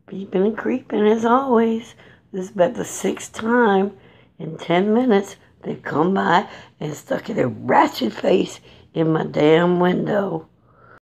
Beeping and creeping as always. This is about the 6th time in 10 minutes they've come by and stuck their ratchet face in my damn window.